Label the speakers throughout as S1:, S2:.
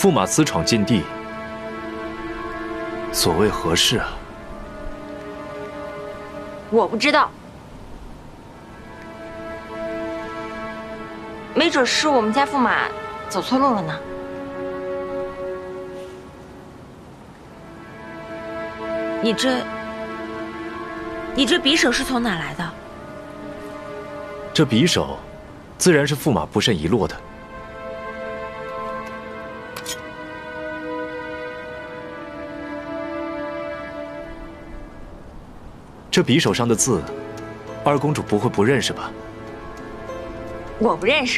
S1: 驸马私闯禁地，所谓何事啊？
S2: 我不知道，没准是我们家驸马走错路了呢。你这匕首是从哪来的？
S1: 这匕首，自然是驸马不慎遗落的。这匕首上的字，二公主不会不认识吧？
S2: 我不认识。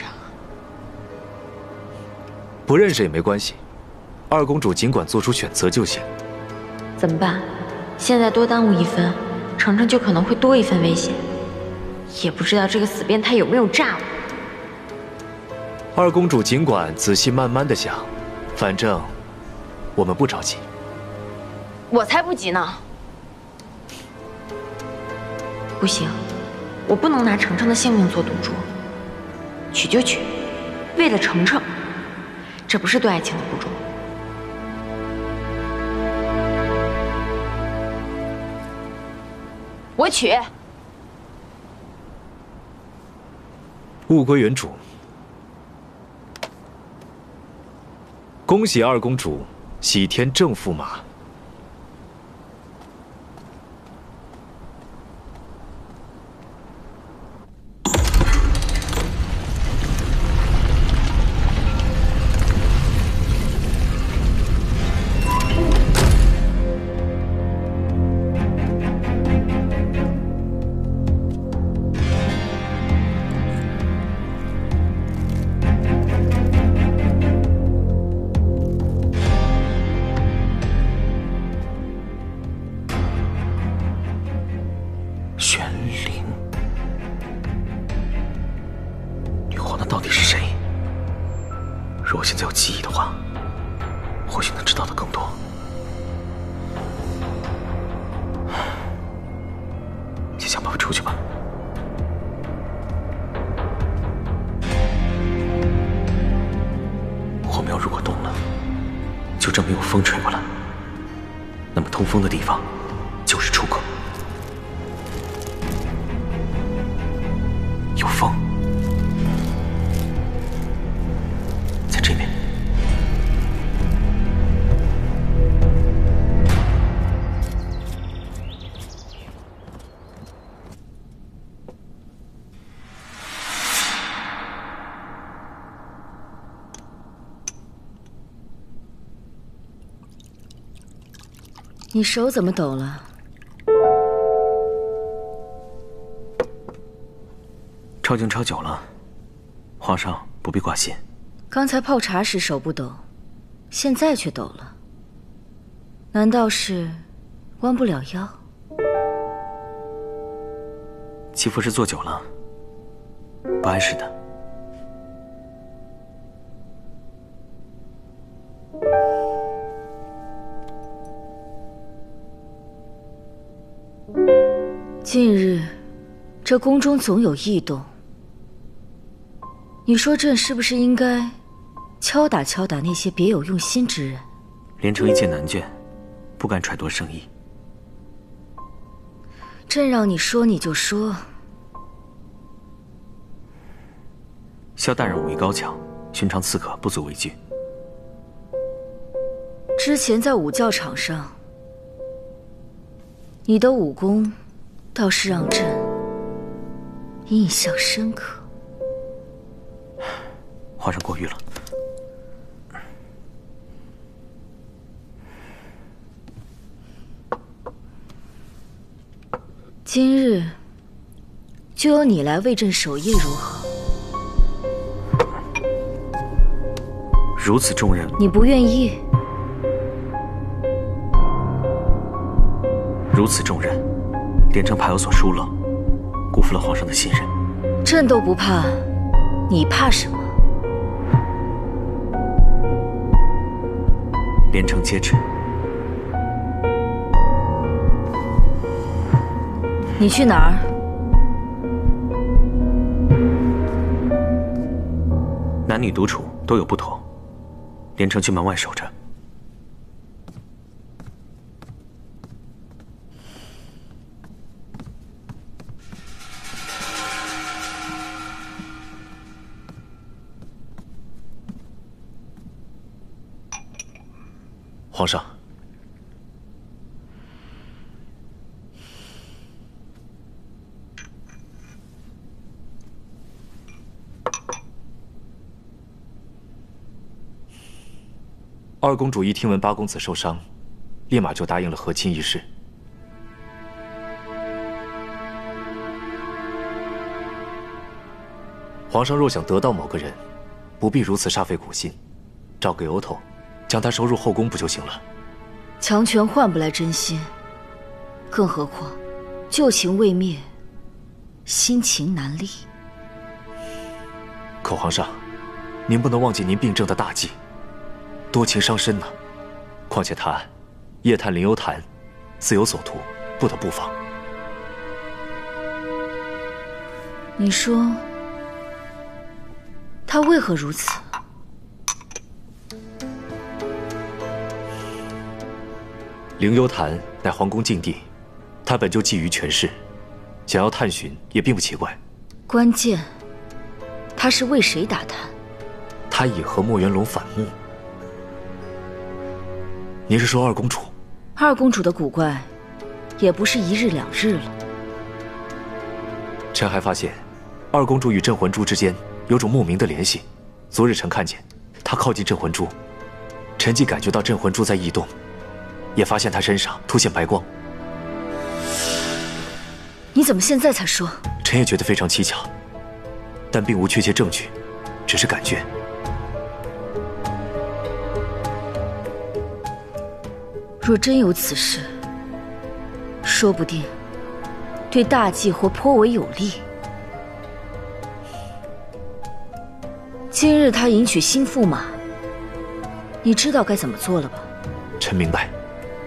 S1: 不认识也没关系，二公主尽管做出选择就行。
S2: 怎么办？现在多耽误一分，程程就可能会多一分危险。也不知道这个死变态有没有诈我。
S1: 二公主尽管仔细慢慢的想，反正我们不着急。
S2: 我才不急呢！不行，我不能拿程程的性命做赌注。娶就娶，为了程程，这不是对爱情的不忠。我娶。
S1: 物归原主。恭喜二公主喜添正驸马。
S3: 玄灵，女皇的到底是谁？如果现在有记忆的话，或许能知道的更多。先想办法出去吧。火苗如果动了，就证明有风吹过来，那么通风的地方就是出口。有风，在这边。
S4: 你手怎么抖了？
S3: 抄经抄久了，皇上不必挂心。
S4: 刚才泡茶时手不抖，现在却抖了，难道是弯不了腰？
S3: 齐服是坐久了，不碍事的。
S4: 近日，这宫中总有异动。你说朕是不是应该敲打敲打那些别有用心之人？
S3: 连城一介男眷，不敢揣度圣意。
S4: 朕让你说你就说。
S3: 萧大人武艺高强，寻常刺客不足为惧。
S4: 之前在武教场上，你的武功倒是让朕印象深刻。
S3: 皇上过誉了。
S4: 今日就由你来为朕守夜，如何？
S3: 如此重任，
S4: 你不愿意？
S3: 如此重任，连城怕有所疏漏，辜负了皇上的信任。
S4: 朕都不怕，你怕什么？
S3: 连城皆知。
S4: 你去哪儿？
S3: 男女独处都有不同， 连城去门外守着。
S1: 皇上，二公主一听闻八公子受伤，立马就答应了和亲一事。皇上若想得到某个人，不必如此煞费苦心，找个由头，将他收入后宫不就行了？
S4: 强权换不来真心，更何况旧情未灭，新情难立。
S1: 可皇上，您不能忘记您病症的大忌，多情伤身呢。况且他夜探灵幽潭，自有所图，不得不防。
S4: 你说他为何如此？
S1: 灵幽潭乃皇宫禁地，他本就觊觎权势，想要探寻也并不奇怪。
S4: 关键，他是为谁打探？
S1: 他已和墨渊龙反目。您是说二公主？
S4: 二公主的古怪，也不是一日两日了。
S1: 臣还发现，二公主与镇魂珠之间有种莫名的联系。昨日臣看见她靠近镇魂珠，臣既感觉到镇魂珠在异动，也发现她身上凸现白光。
S4: 你怎么现在才说？
S1: 臣也觉得非常蹊跷，但并无确切证据，只是感觉。
S4: 若真有此事，说不定对大计或颇为有利。今日他迎娶新驸马，你知道该怎么做了吧？
S1: 臣明白。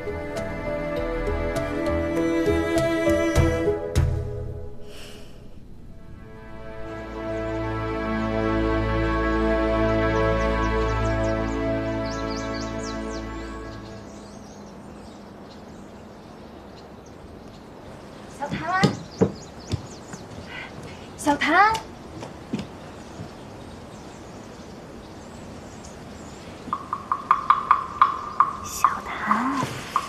S2: 小谭，小谭，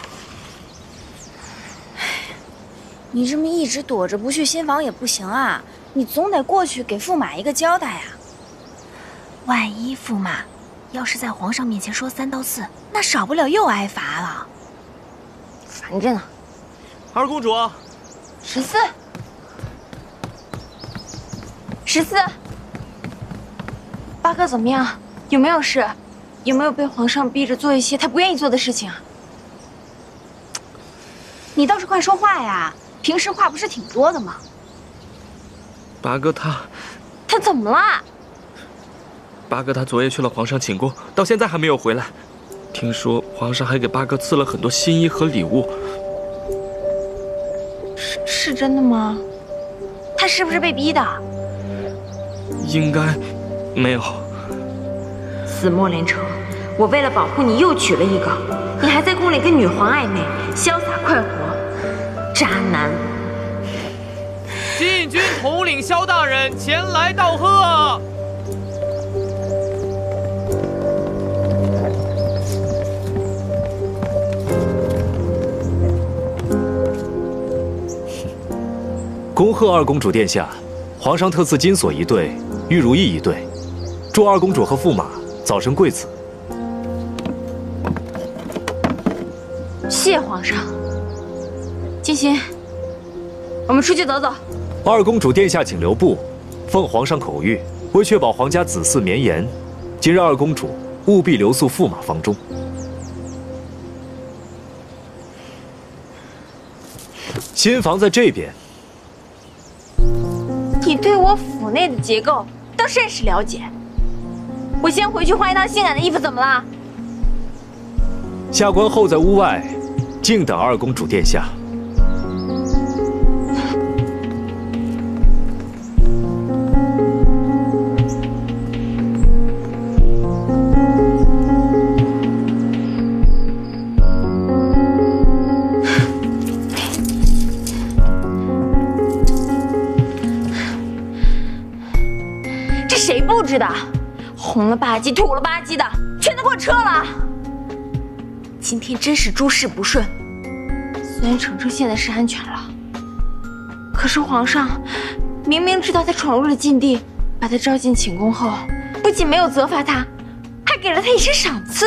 S5: 你这么一直躲着不去新房也不行啊，你总得过去给驸马一个交代呀。万一驸马要是在皇上面前说3道4，那少不了又挨罚了。
S2: 烦着呢。
S3: 二公主
S2: 14，八哥怎么样？有没有事？有没有被皇上逼着做一些他不愿意做的事情啊？
S5: 你倒是快说话呀！平时话不是挺多的吗？
S6: 八哥他
S2: 怎么了？
S6: 八哥他昨夜去了皇上寝宫，到现在还没有回来。听说皇上还给八哥赐了很多新衣和礼物。
S2: 是真的吗？
S5: 他是不是被逼的？
S6: 应该没有。
S2: 死莫连城，我为了保护你又娶了一个，你还在宫里跟女皇暧昧，潇洒快活，渣男！
S7: 禁军统领萧大人前来道贺。
S1: 恭贺二公主殿下，皇上特赐金锁1对，玉如意1对，祝二公主和驸马早生贵子。
S2: 谢皇上。金心，我们出去走走。
S1: 二公主殿下请留步，奉皇上口谕，为确保皇家子嗣绵延，今日二公主务必留宿驸马房中。新房在这边。
S2: 你对我府内的结构倒甚是了解。我先回去换一套性感的衣服，怎么了？
S1: 下官候在屋外，静等二公主殿下。
S2: 制的，红了吧唧，土了吧唧的，全都给我撤了。今天真是诸事不顺。虽然程程现在是安全了，可是皇上明明知道他闯入了禁地，把他召进寝宫后，不仅没有责罚他，还给了他一声赏赐。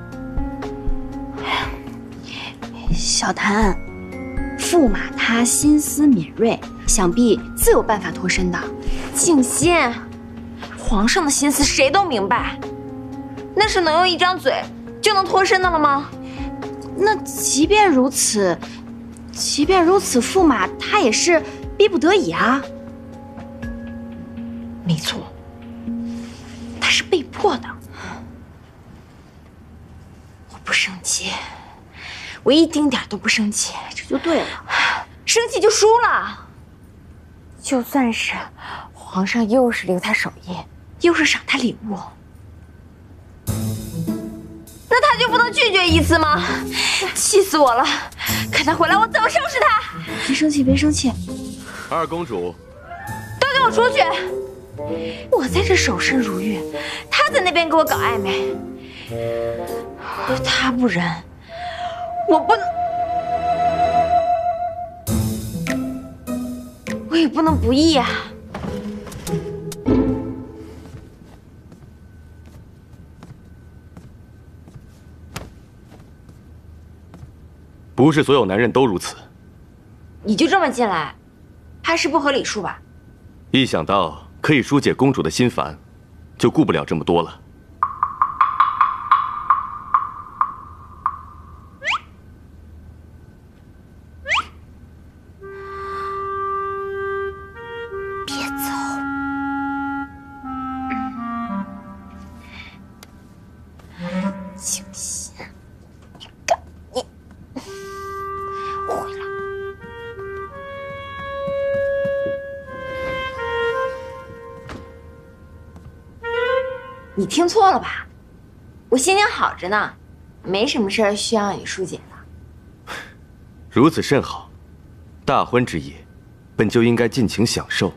S5: 小檀，驸马他心思敏锐，想必自有办法脱身的。
S2: 静心，皇上的心思谁都明白，那是能用一张嘴就能脱身的了吗？
S5: 那即便如此，驸马他也是逼不得已啊。
S2: 没错，他是被迫的。我不生气，我一丁点都不生气，
S5: 这就对了。
S2: 生气就输了。就算是皇上又是留他手艺，又是赏他礼物，那他就不能拒绝一次吗？气死我了！看他回来，我怎么收拾他！
S5: 别生气，别生气。
S3: 二公主，
S2: 都给我出去！我在这守身如玉，他在那边给我搞暧昧。他不仁，我不能，我也不能不义啊！
S3: 不是所有男人都如此。
S2: 你就这么进来，怕是不合礼数吧？
S3: 一想到可以疏解公主的心烦，就顾不了这么多了。
S2: 别走！清心，你干你！回来！你听错了吧？我心情好着呢，没什么事儿需要你疏解的。
S3: 如此甚好，大婚之夜，本就应该尽情享受。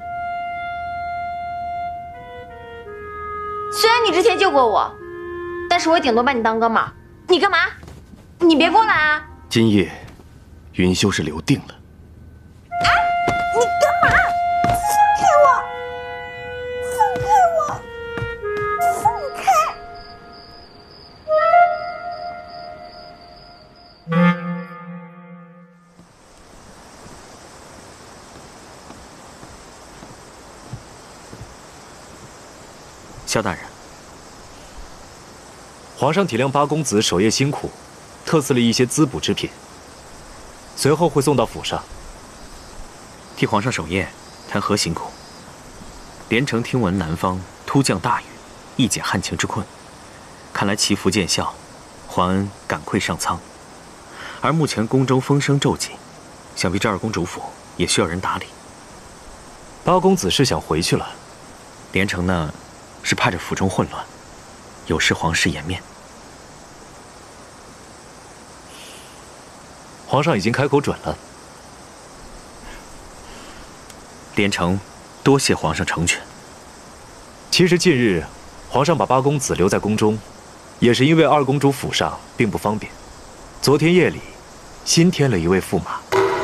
S2: 虽然你之前救过我，但是我顶多把你当哥们儿。你干嘛？你别过来啊！
S3: 今夜，云修是留定了。
S2: 你干嘛？放开我！放开我！放开！
S6: 萧大人，
S1: 皇上体谅八公子守夜辛苦，特赐了一些滋补之品，随后会送到府上。
S6: 替皇上守夜，谈何辛苦？连城听闻南方突降大雨，一解旱情之困，看来祈福见效，皇恩赶快上苍。而目前宫中风声骤起，想必这二公主府也需要人打理。
S1: 八公子是想回去了？
S6: 连城呢，是怕着府中混乱，有失皇室颜面。
S1: 皇上已经开口准了。
S6: 连城多谢皇上成全。
S1: 其实近日，皇上把八公子留在宫中，也是因为二公主府上并不方便。昨天夜里，新添了一位驸马。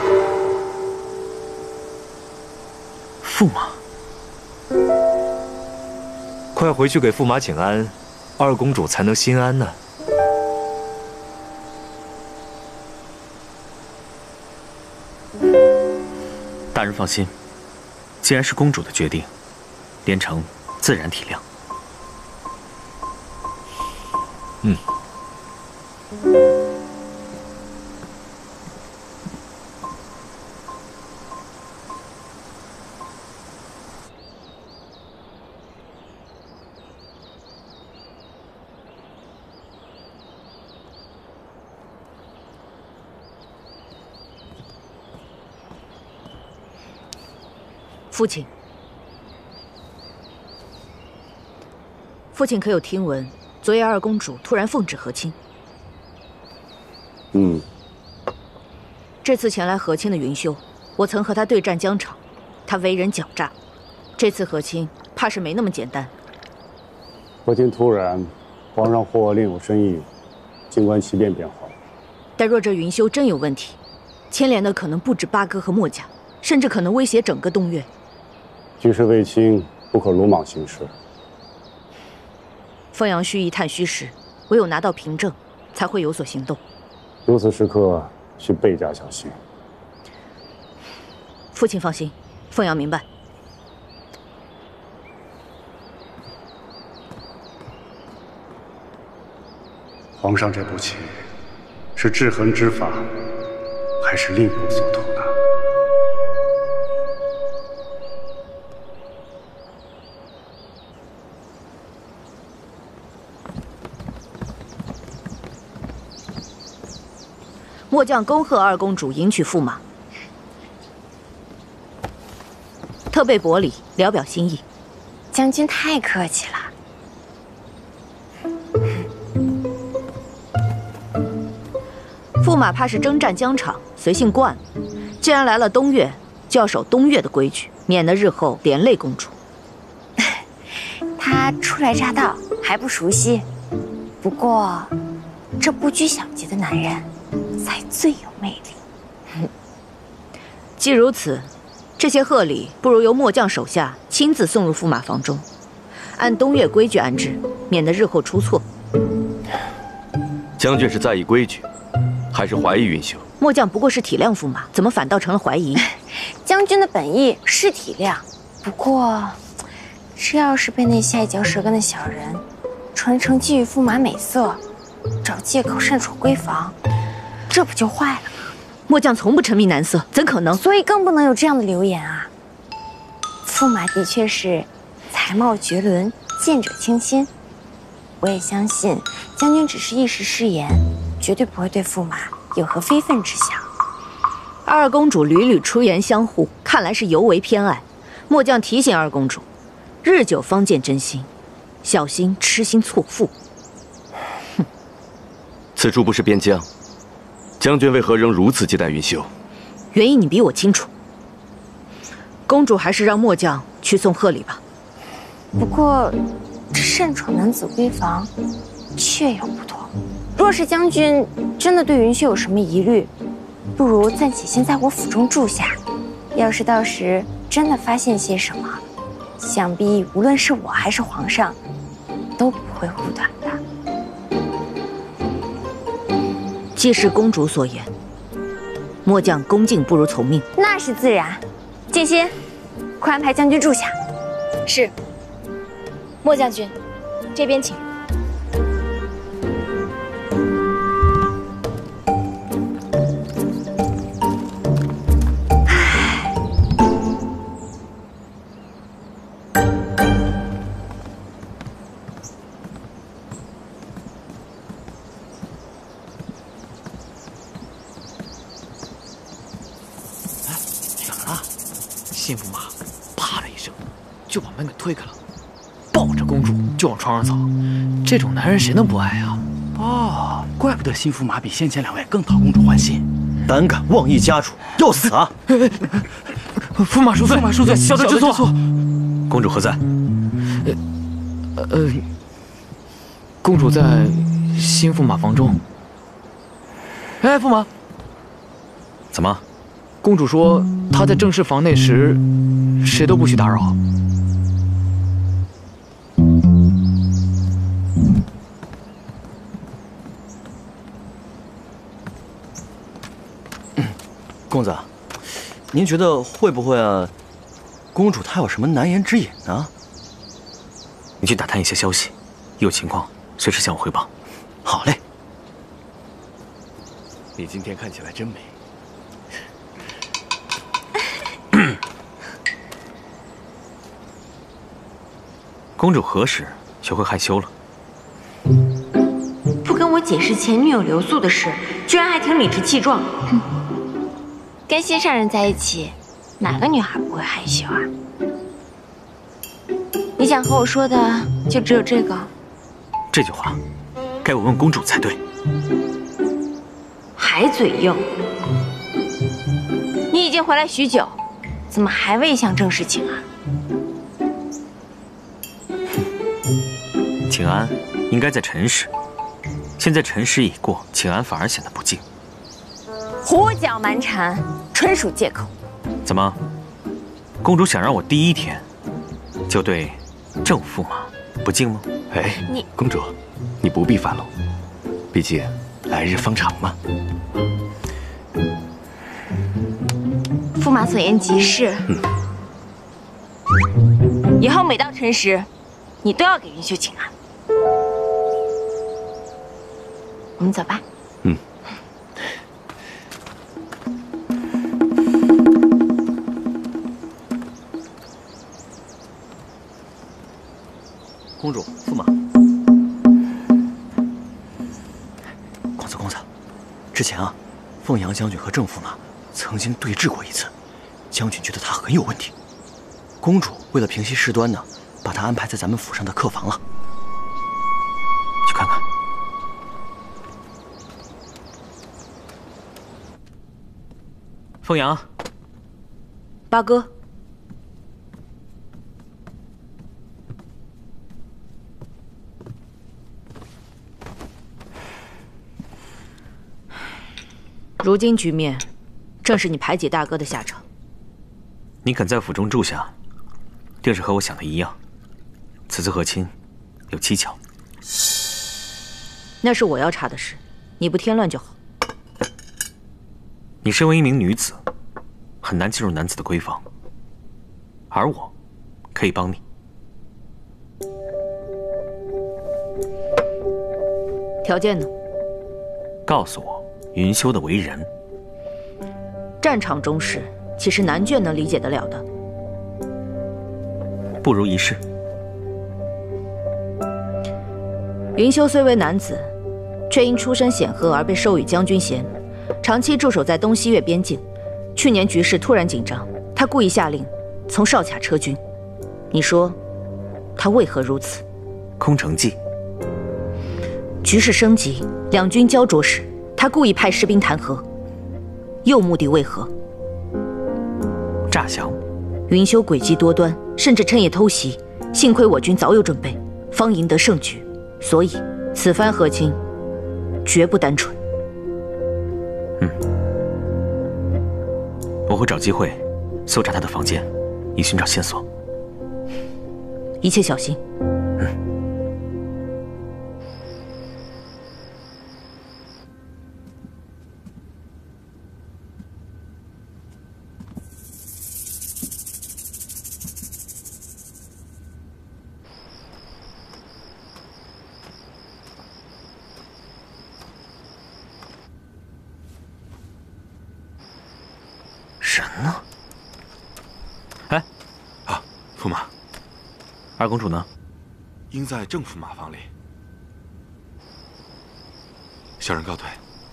S6: 驸马，
S1: 快回去给驸马请安，二公主才能心安呢。
S6: 大人放心，既然是公主的决定，连城自然体谅。
S1: 嗯。
S4: 父亲，父亲可有听闻，昨夜二公主突然奉旨和亲？这次前来和亲的云修，我曾和他对战疆场，他为人狡诈，这次和亲怕是没那么简单。
S8: 国情突然，皇上或另有深意，静观其变便好。
S4: 但若这云修真有问题，牵连的可能不止八哥和墨家，甚至可能威胁整个东岳。
S8: 局势未清，不可鲁莽行事。
S4: 凤阳须一探虚实，唯有拿到凭证，才会有所行动。
S8: 如此时刻，需倍加小心。
S4: 父亲放心，凤阳明白。
S8: 皇上这步棋，是制衡之法，还是另有所图呢？
S4: 末将恭贺二公主迎娶驸马，特备薄礼，聊表心意。
S2: 将军太客气了。
S4: 驸马怕是征战疆场，随性惯了。既然来了东岳，就要守东岳的规矩，免得日后连累公主。
S2: 他初来乍到，还不熟悉。不过，这不拘小节的男人，才最有魅力。
S4: 既如此，这些贺礼不如由末将手下亲自送入驸马房中，按东岳规矩安置，免得日后出错。
S9: 将军是在意规矩，还是怀疑云修？
S4: 末将不过是体谅驸马，怎么反倒成了怀疑？
S2: 将军的本意是体谅，不过，这要是被那下嚼舌根的小人传承觊觎驸马美色，找借口擅闯闺房，这不就坏了吗？
S4: 末将从不沉迷男色，怎可能？
S2: 所以更不能有这样的流言啊！驸马的确是才貌绝伦，见者倾心。我也相信将军只是一时失言，绝对不会对驸马有何非分之想。
S4: 二公主屡屡出言相护，看来是尤为偏爱。末将提醒二公主，日久方见真心，小心痴心错付。
S9: 哼，此处不是边疆，将军为何仍如此接待云修？
S4: 原因你比我清楚。公主还是让末将去送贺礼吧。
S2: 不过，这擅闯男子闺房，确有不妥。若是将军真的对云修有什么疑虑，不如暂且先在我府中住下。要是到时真的发现些什么，想必无论是我还是皇上，都不会护短的。
S4: 既是公主所言，末将恭敬不如从命。
S2: 那是自然。静心，快安排将军住下。
S5: 是。末将军，这边请。
S7: 新驸马啪的一声就把门给推开了，抱着公主就往床上走。这种男人谁能不爱啊？
S3: 哦，怪不得新驸马比先前两位更讨公主欢心。
S6: 胆敢妄议家主，要死啊！
S7: 驸马恕罪，驸马恕罪，小的知错。
S6: 公主何在？
S7: 公主在新驸马房中。哎，驸马，
S6: 怎么？
S7: 公主说她在正室房内时，谁都不许打扰。
S6: 公子，您觉得会不会啊？公主她有什么难言之隐呢？你去打探一些消息，有情况随时向我汇报。好嘞。
S9: 你今天看起来真美。
S6: 公主何时学会害羞了？
S2: 不跟我解释前女友留宿的事，居然还挺理直气壮。跟心上人在一起，哪个女孩不会害羞啊？你想和我说的就只有这个？
S6: 这句话，该我问公主才对。
S2: 还嘴硬？你已经回来许久，怎么还未向正事请啊？
S6: 请安应该在辰时，现在辰时已过，请安反而显得不敬。
S2: 胡搅蛮缠，纯属借口。
S6: 怎么，公主想让我第一天就对正驸马不敬吗？
S9: 哎，公主，你不必发怒，毕竟来日方长嘛。
S2: 驸马所言极是。以后每到辰时，你都要给云秀请安。我们走吧。
S3: 公主、驸马，公子，之前啊，凤阳将军和郑驸马曾经对峙过一次，将军觉得他很有问题。公主为了平息事端呢，把他安排在咱们府上的客房了。去看看。
S6: 凤阳，
S4: 八哥。如今局面，正是你排挤大哥的下场。
S6: 你肯在府中住下，定是和我想的一样。此次和亲，有蹊跷。
S4: 那是我要查的事，你不添乱就好。
S6: 你身为一名女子，很难进入男子的闺房，而我可以帮你。
S4: 条件呢？
S6: 告诉我云修的为人。
S4: 战场中事，岂是男眷能理解得了的？
S6: 不如一试。
S4: 云修虽为男子，却因出身显赫而被授予将军衔，长期驻守在东西越边境。去年局势突然紧张，他故意下令从哨卡撤军。你说，他为何如此？
S6: 空城计。
S4: 局势升级，两军焦灼时，他故意派士兵弹劾，又目的为何？
S6: 诈降。
S4: 云修诡计多端，甚至趁夜偷袭。幸亏我军早有准备，方赢得胜局。所以此番和亲，绝不单纯。
S6: 我会找机会搜查他的房间，以寻找线索。
S4: 一切小心。
S6: 人呢？哎，
S10: 啊，驸马，
S6: 二公主呢？
S10: 应在正驸马房里。小人告退。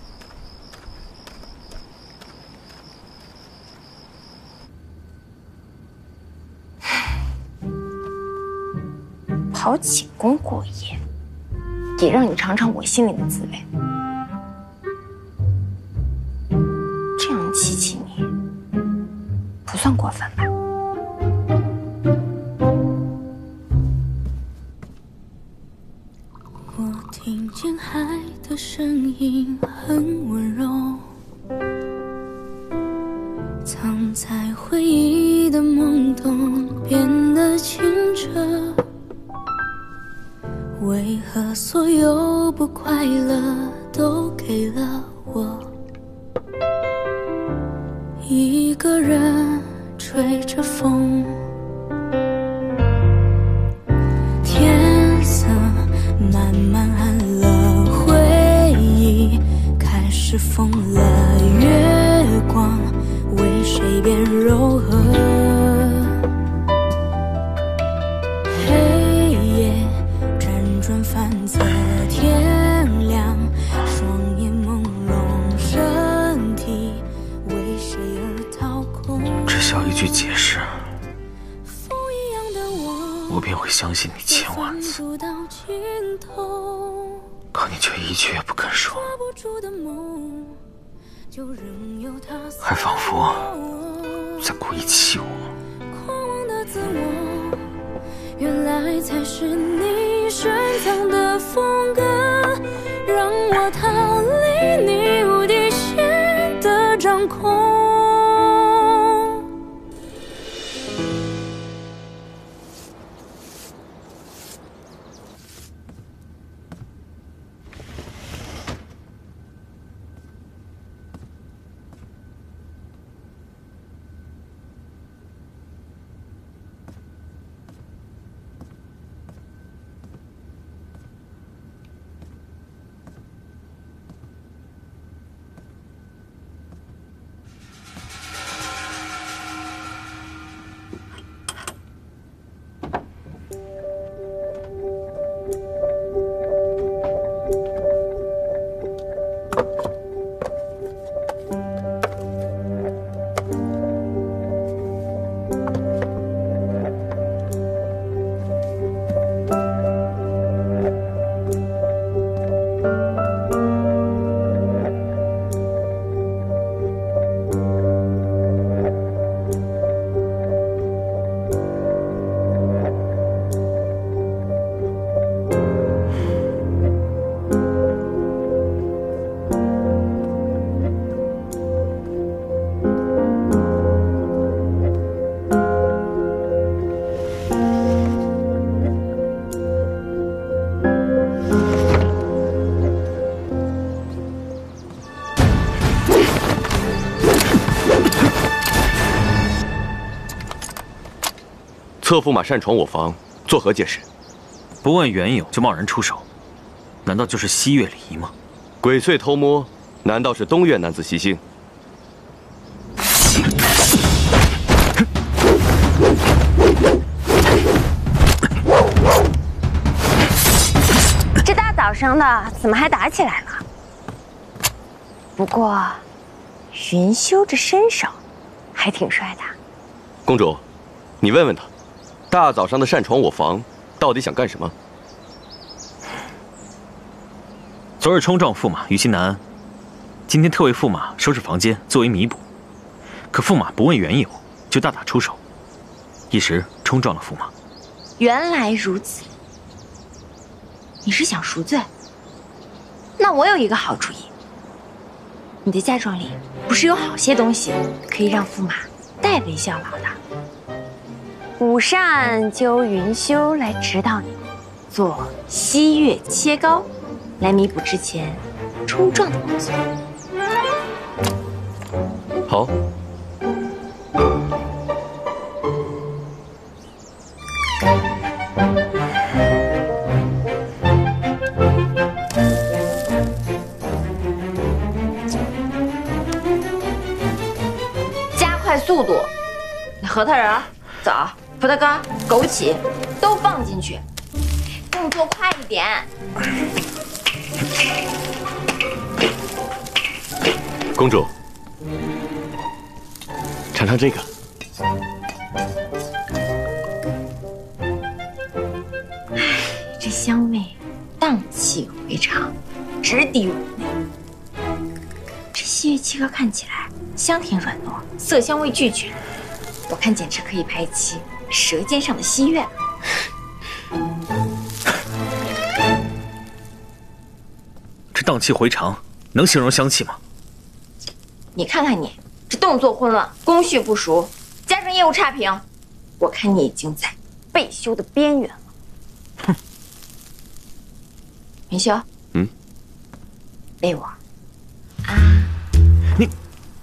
S2: 跑寝宫过夜，也让你尝尝我心里的滋味。这样气气你，不算过分吧？
S11: 我听见海的声音很温柔，藏在回忆的懵懂变得清澈。为何所有不快乐都给了我？一个人吹着风，天色慢慢暗了，回忆开始疯了，月光为谁变柔和？反侧，天亮，双眼朦胧，身体为谁而掏空？
S6: 只需要一句解释，我便会相信你千万次。可你却一句也不肯说，还仿佛在故意气我。
S11: 原来才是你选藏的风格，让我逃离你无底线的掌控。
S9: 侧驸马擅闯我房，作何解释？
S6: 不问缘由就贸然出手，难道就是西岳礼仪吗？
S9: 鬼祟偷摸，难道是东岳男子习性？
S2: 这大早上的怎么还打起来了？不过，云修这身手还挺帅的。
S9: 公主，你问问他，大早上的擅闯我房，到底想干什么？
S6: 昨日冲撞驸马，于心难安。今天特为驸马收拾房间，作为弥补。可驸马不问缘由，就大打出手，一时冲撞了驸马。
S2: 原来如此，你是想赎罪？那我有一个好主意。你的嫁妆里不是有好些东西可以让驸马代为效劳的？午膳就由云修来指导你做西岳切糕，来弥补之前冲撞的工作。
S9: 好。
S2: 加快速度，那核桃仁、枣、葡萄干、枸杞都放进去，动作快一点。
S9: 公主，尝尝这个。
S2: 这香味荡气回肠，直抵五内。这西岳切糕看起来香甜软糯，色香味俱全，我看简直可以拍期《舌尖上的西岳》。
S6: 这荡气回肠能形容香气吗？
S2: 你看看你，这动作混乱，工序不熟，加上业务差评，我看你已经在被休的边缘了。哼，云修，背我啊！
S6: 你，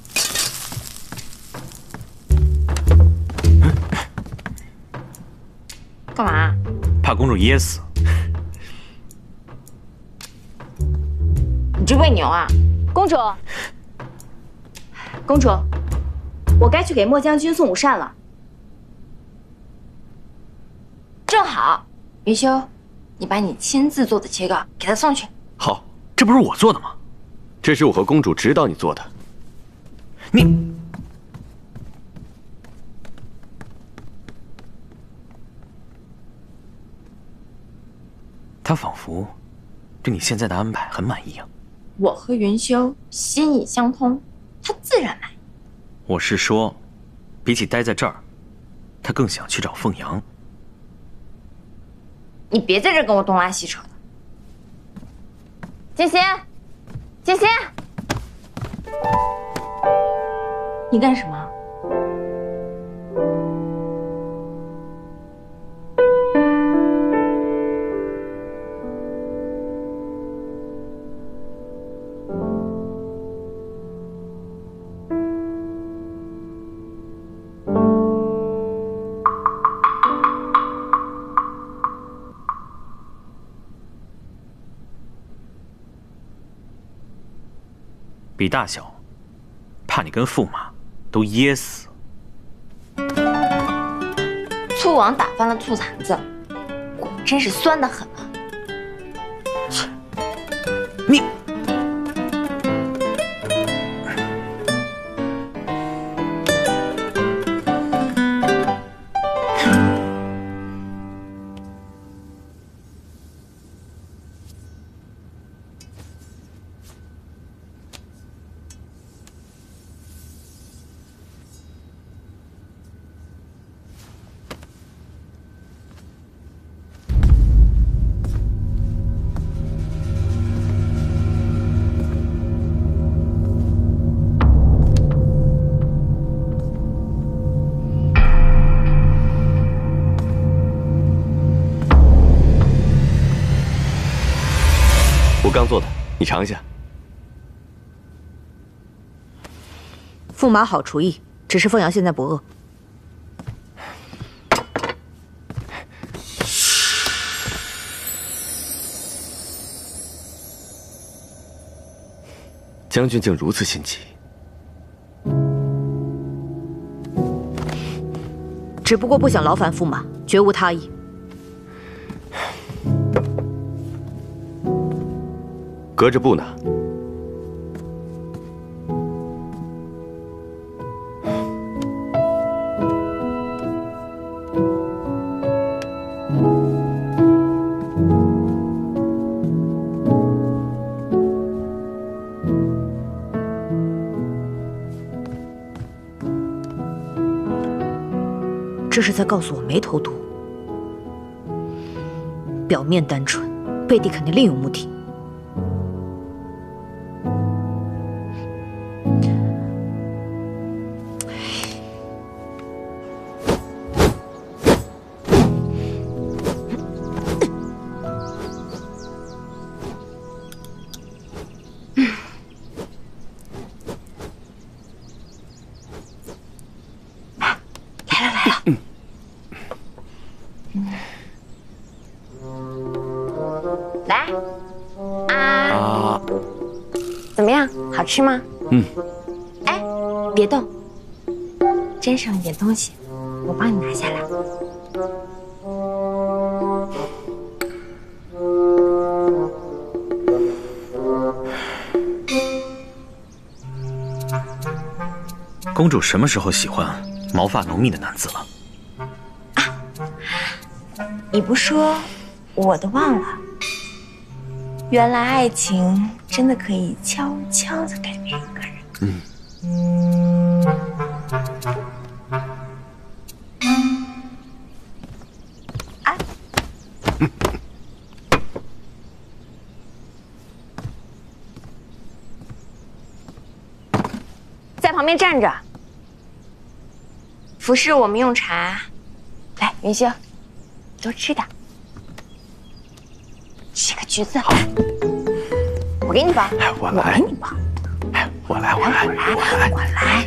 S2: 干嘛？
S6: 怕公主噎死。
S2: 你这喂牛啊！公主，公主，我该去给莫将军送午膳了。正好，云修，你把你亲自做的切糕给他送去。
S6: 好，这不是我做的吗？
S9: 这是我和公主指导你做的。
S6: 你，他仿佛对你现在的安排很满意啊。
S2: 我和云修心意相通，他自然满意。
S6: 我是说，比起待在这儿，他更想去找凤阳。
S2: 你别在这跟我东拉西扯的。 金星，金星，你干什么？
S6: 比大小，怕你跟驸马都噎死。
S2: 醋王打翻了醋坛子，果真是酸得很啊！
S6: 你。
S9: 我刚做的，你尝一下。
S4: 驸马好厨艺，只是凤阳现在不饿。
S9: 将军竟如此心急，
S4: 只不过不想劳烦驸马，绝无他意。
S9: 隔着布呢？
S4: 这是在告诉我没投毒，表面单纯，背地肯定另有目的。
S2: 怎么样，好吃吗？
S9: 嗯。
S2: 哎，别动，沾上一点东西，我帮你拿下来。
S6: 公主什么时候喜欢毛发浓密的男子了？
S2: 啊，你不说，我都忘了。 原来爱情真的可以悄悄地改变一个人。啊！在旁边站着，服侍我们用茶。来，云星，多吃点。 这个橘子，我给你剥，
S9: 我来，
S2: 我给你剥，
S9: 我来。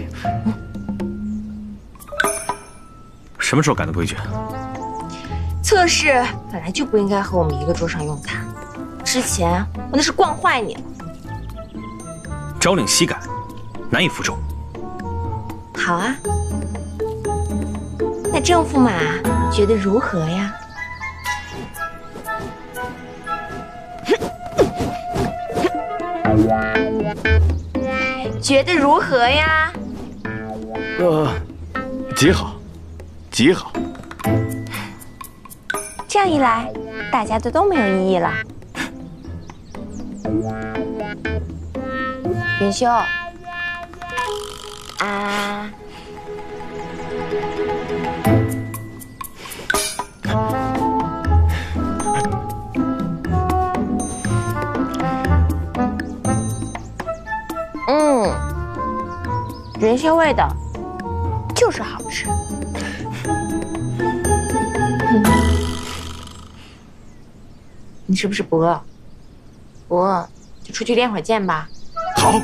S6: 什么时候改的规矩？
S2: 侧室本来就不应该和我们一个桌上用餐，之前我那是惯坏你了。
S6: 朝令夕改，难以服众。
S2: 好啊，那郑驸马觉得如何呀？ 觉得如何呀？
S9: 极好，极好。
S2: 这样一来，大家都没有异议了。云修，啊。 甜味的，就是好吃。你是不是不饿？不饿就出去练会儿剑吧。
S10: 好。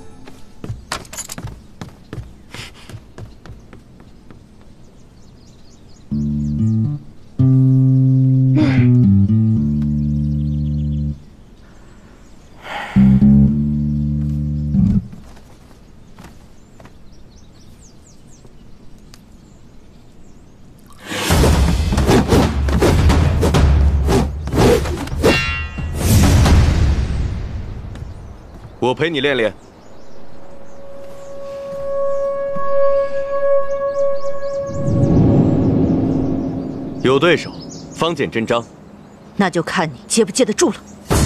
S9: 我陪你练练。有对手，方见真章。
S4: 那就看你接不接得住了。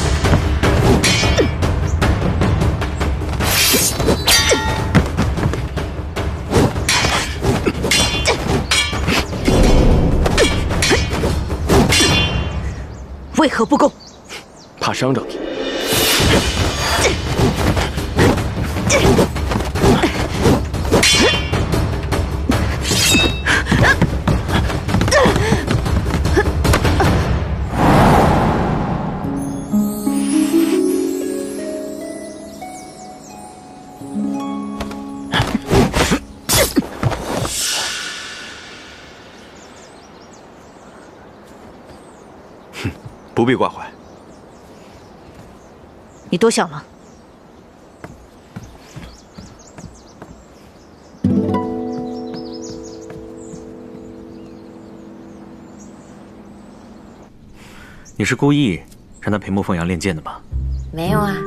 S4: 为何不攻？
S9: 怕伤着你。
S10: 不必挂怀。
S4: 你多想了。
S6: 你是故意让他陪莫凤阳练剑的吧？
S2: 没有啊。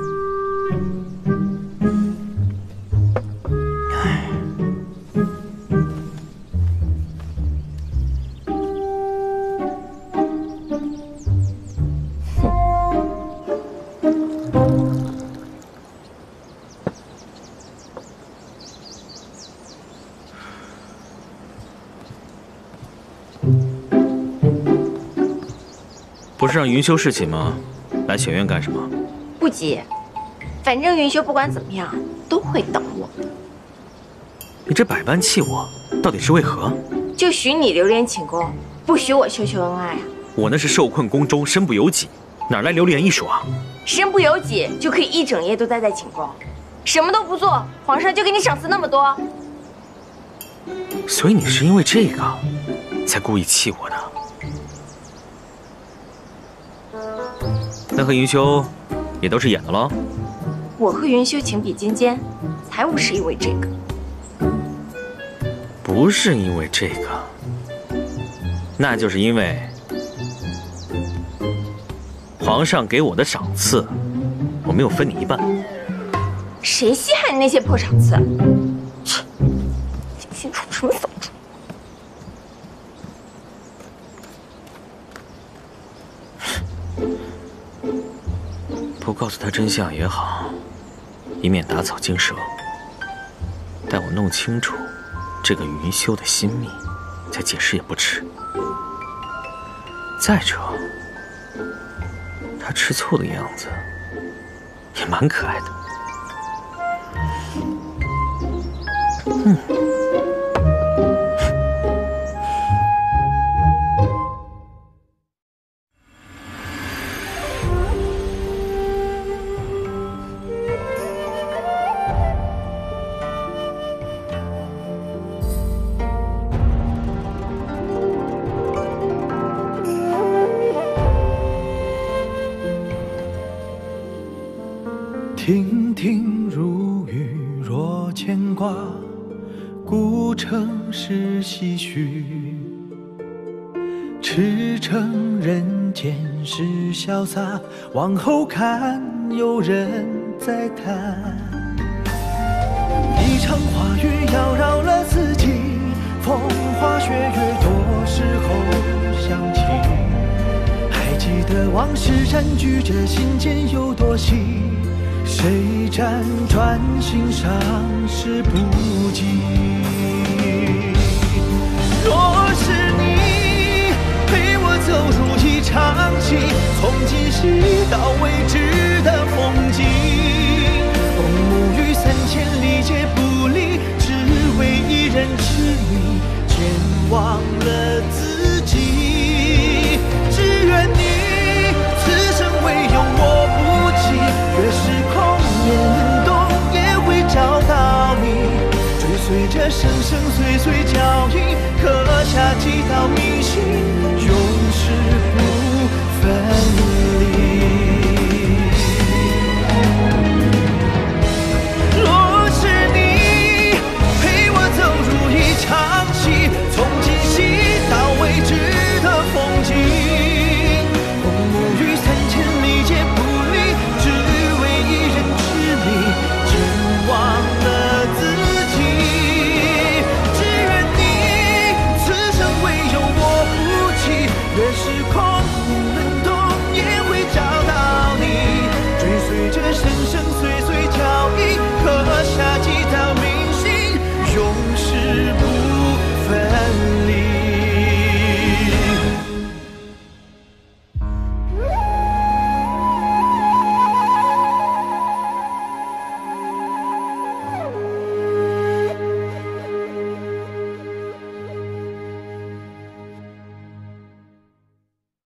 S6: 不是让云修侍寝吗？来显院干什么？
S2: 不急，反正云修不管怎么样都会等我。
S6: 你这百般气我，到底是为何？
S2: 就许你流连寝宫，不许我秀秀恩爱啊！
S6: 我那是受困宫中，身不由己，哪来流连一说啊？
S2: 身不由己就可以一整夜都待在寝宫，什么都不做，皇上就给你赏赐那么多。
S6: 所以你是因为这个，才故意气我的？ 那和云修也都是演的喽？
S2: 我和云修情比金坚，才不是因为这个。
S6: 不是因为这个，那就是因为皇上给我的赏赐，我没有分你一半。
S2: 谁稀罕你那些破赏赐？切，心出什么扫帚？
S6: 不告诉他真相也好，以免打草惊蛇。待我弄清楚这个云修的心秘，再解释也不迟。再者，他吃醋的样子也蛮可爱的。
S12: 亭亭如玉若牵挂，古城是唏嘘。驰骋人间是潇洒，往后看有人在谈。一场花雨妖娆了四季，风花雪月多时候想起。还记得往事占据着心间有多细。 谁辗转心上事不及？